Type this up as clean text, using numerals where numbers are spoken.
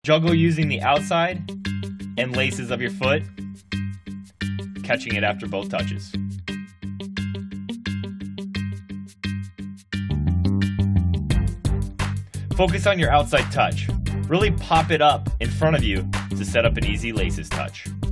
Juggle using the outside and laces of your foot, catching it after both touches. Focus on your outside touch. Really pop it up in front of you to set up an easy laces touch.